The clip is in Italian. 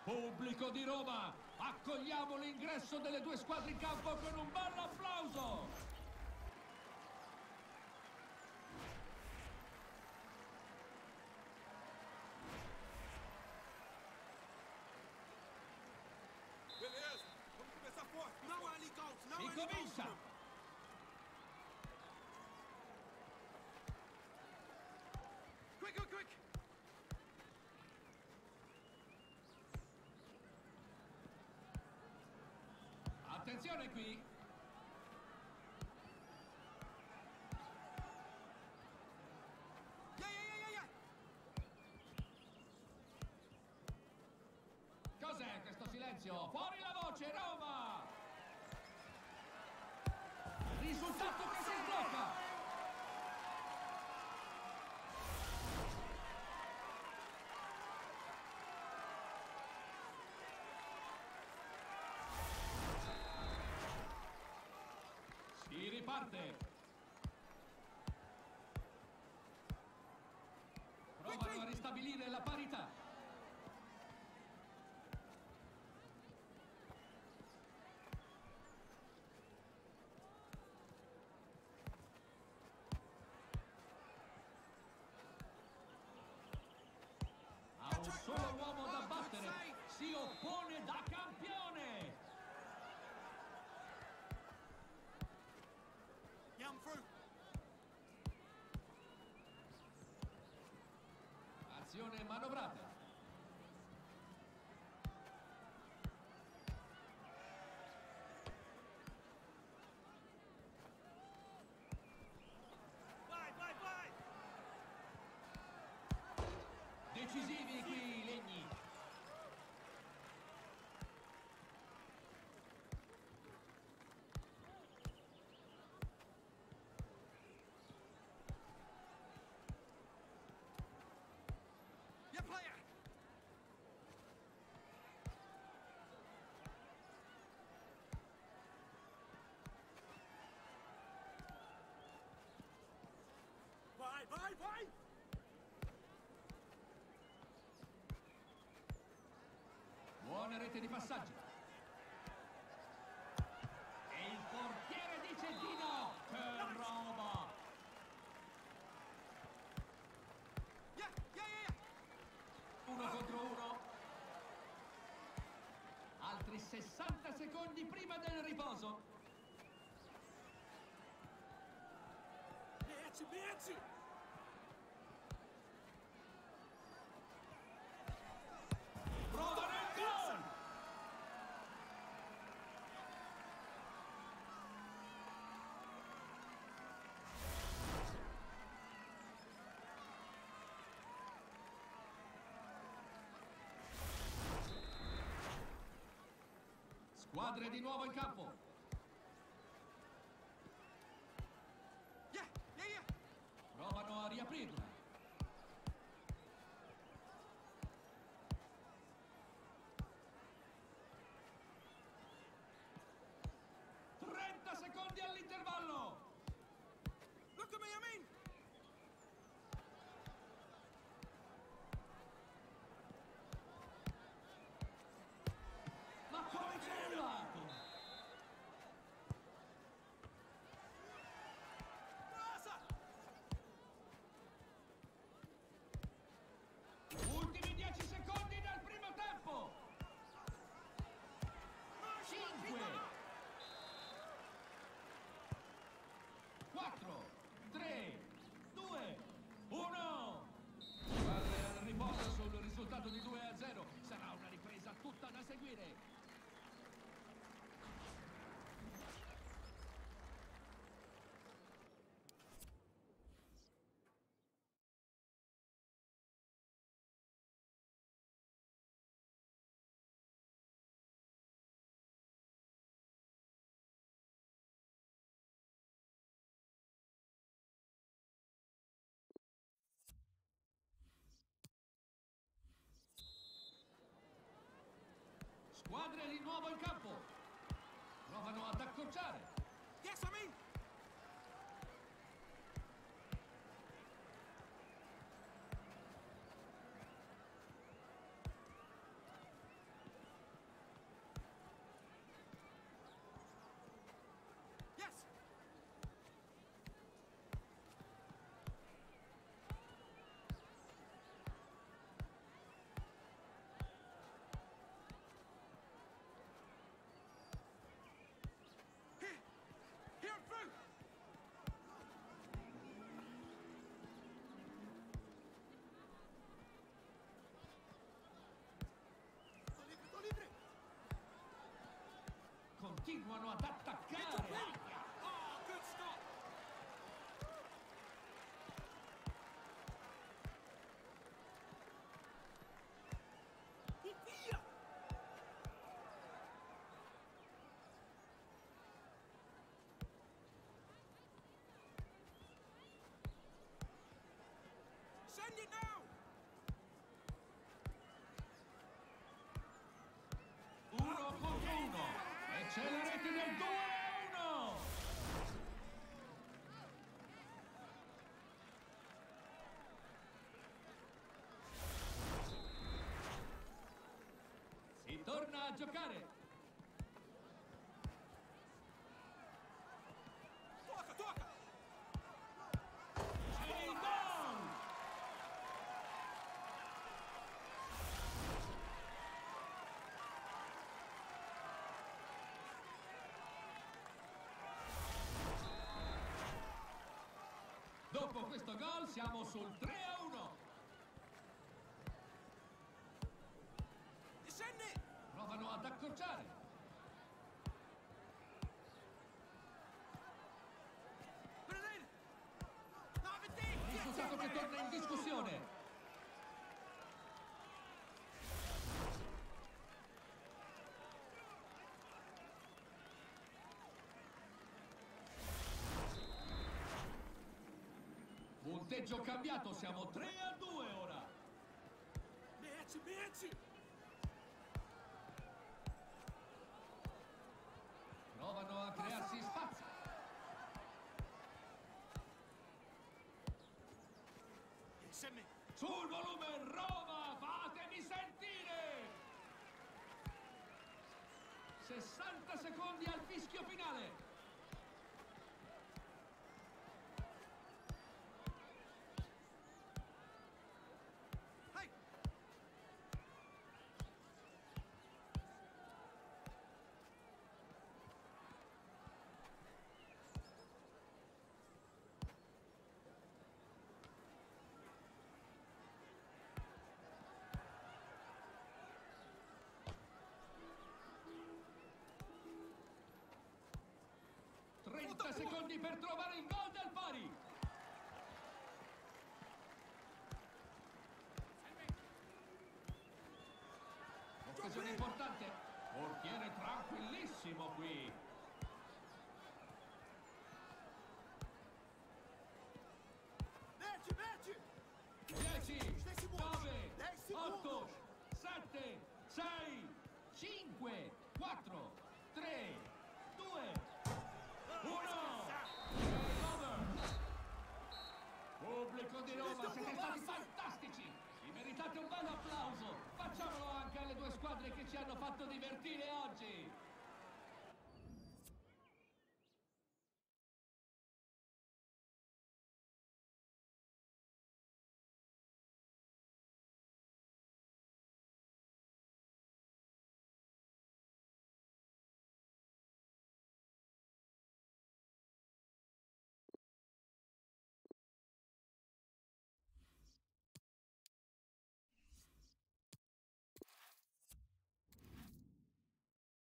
Pubblico di Roma, accogliamo l'ingresso delle due squadre in campo con un bello applauso! Beleza, vamos começar forte. Não há ligados, não há Si ligados. comincia! Quick, quick, quick. Attenzione qui! Yeah, yeah, yeah, yeah, yeah. Cos'è questo silenzio? Fuori la voce, Roma! Risultato che si sblocca! Si riparte! Provano a ristabilire la parità! Ha un solo uomo da battere! Si oppone da campione! Yeah, I'm through. Azione manovrata! Vai, vai, vai. Decisivi qui i legni! Yeah, player. Vai, vai, vai. Buona rete di passaggio! E il portiere dice di no! Che roba! Yeah, yeah, yeah, yeah. Uno contro uno. Altri 60 secondi prima del riposo. Mete, mete. Provano il gol! Squadre di nuovo in campo. Yeah, yeah, yeah. Provano a riaprirla. Secondi all'intervallo! Look at me, I mean. Ma come c'è arrivato? Passa. Ultimi 10 secondi del primo tempo! 5 4 3 2 1 Squadre al riposo sul risultato di 2-0. Sarà una ripresa tutta da seguire. Squadre di nuovo in campo. Provano ad accorciare. Yes, I mean. continuano ad attaccare. Oh, good stop. Via. Send it now. 1 contro 1 e c'è la rete del 2-1. Si torna a giocare. Tocca, tocca. C'è il gol. Dopo questo gol siamo sul 3-1. Send it. Provano ad accorciare. Put it in. Have it deep. Risultato che torna in discussione. Punteggio cambiato, siamo 3-2 ora. Mieci, mieci. Provano a crearsi spazio. Send me. Sul volume Roma, fatemi sentire! 60 secondi al fischio finale. Hey. 30 secondi per trovare il gol del pari. Occasione importante. Portiere tranquillissimo qui. 10, 9, 8, 7, 6, 5, 4, 3, 2, 1. Pubblico di Roma, siete stati fantastici! Vi meritate un bel applauso! Facciamolo anche alle due squadre che ci hanno fatto divertire oggi!